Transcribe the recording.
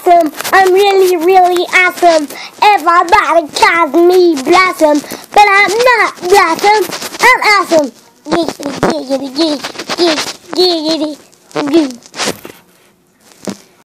awesome. I'm really, really awesome. Everybody calls me Blossom, but I'm not Blossom. I'm awesome. Giggity, giggity, giggity, giggity, giggity.